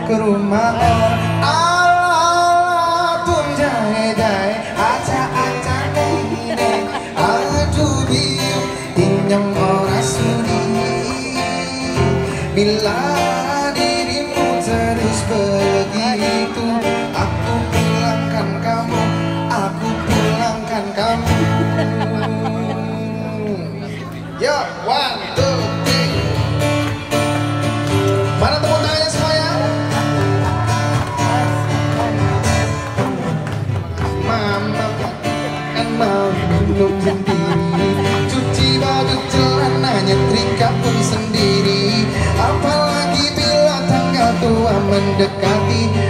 ke rumah Allah pun jahe-jahe aca-aca ini aduh biu inyong ora sudi bila dirimu terus begitu aku pulangkan kamu yo, 1, 2, 3 mana tepuk tangannya semuanya? Mama kan mau minum sendiri cuci baju celana nyetrika pun sendiri apalagi bila tanggal tua mendekati